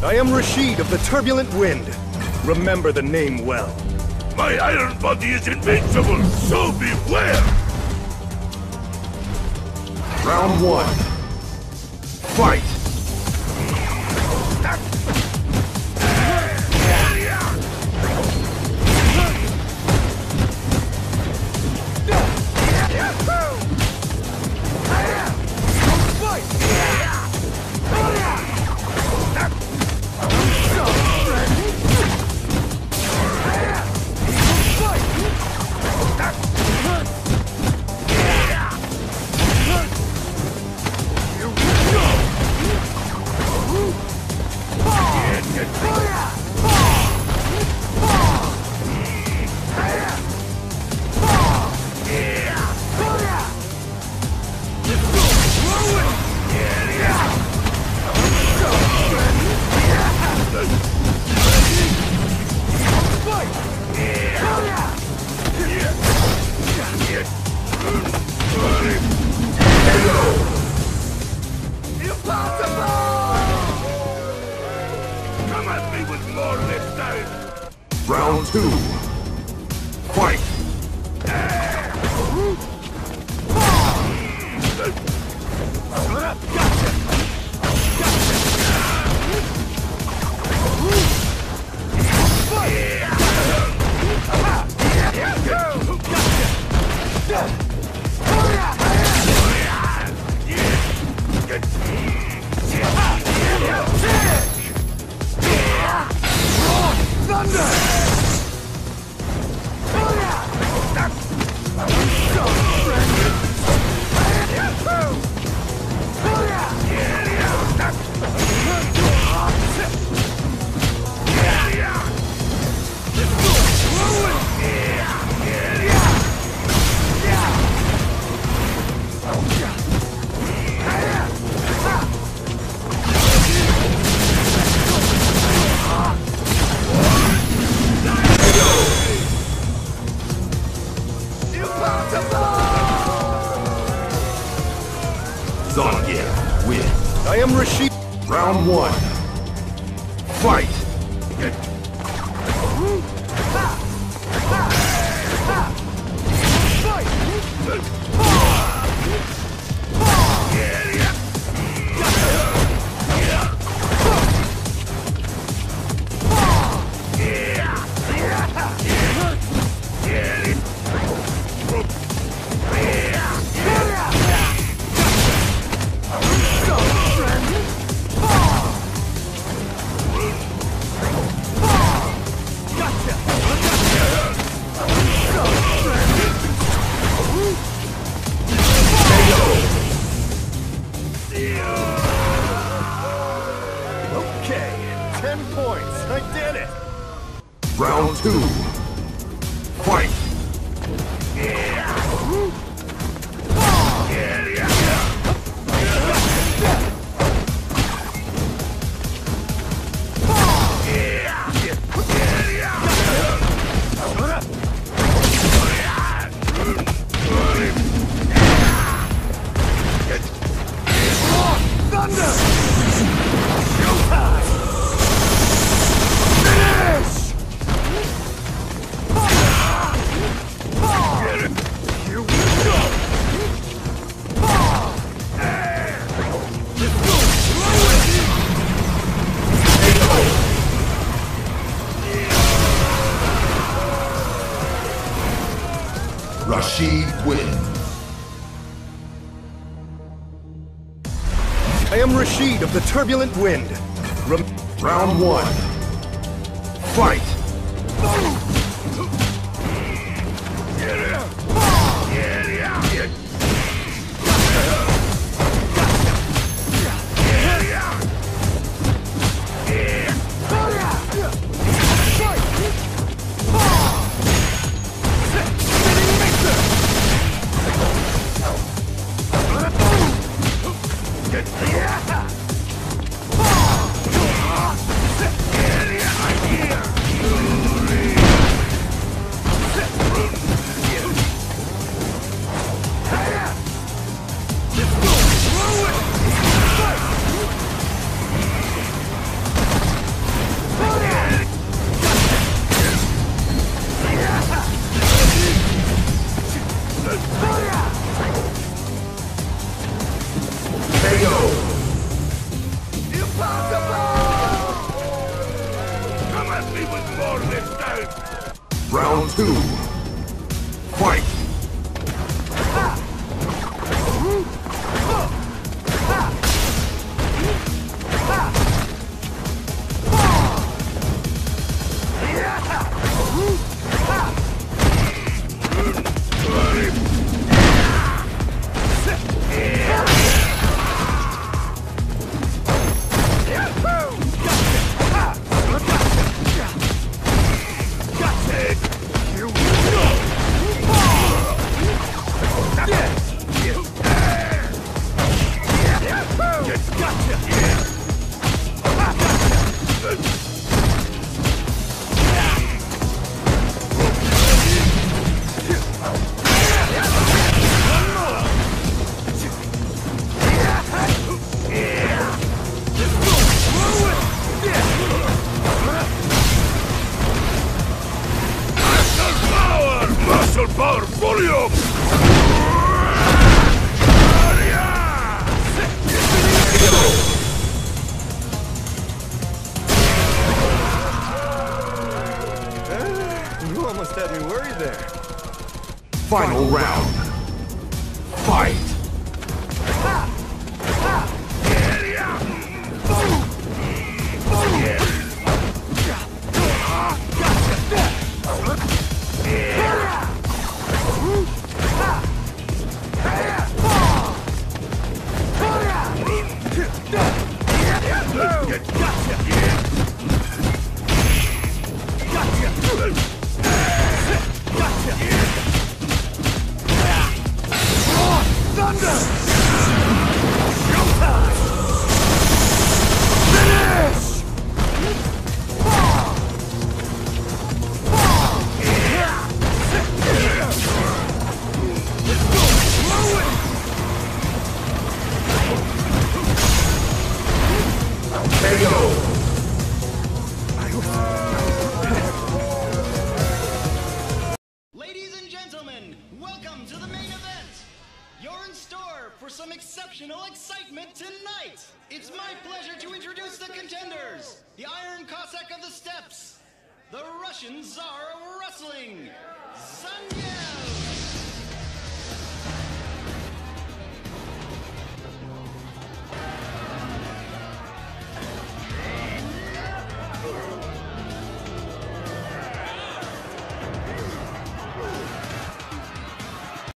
I am Rashid of the Turbulent Wind. Remember the name well. My iron body is invincible, so beware! Round one. Fight! Round two. Fight! Zangief wins. I am Rashid. Round one. Fight! Okay, 10 points. I did it. Round two. Fight! Rashid wins. I am Rashid of the Turbulent Wind. Round one. Fight! Come at me with more this time! Round 2. Fight! Muscle power volume! You almost had me worried there. Final round. Fight! Ladies and gentlemen, welcome to the main event. You're in store for some exceptional excitement tonight. It's my pleasure to introduce the contenders. The Iron Cossack of the Steppes, the Russian Tsar of Wrestling, Zangief.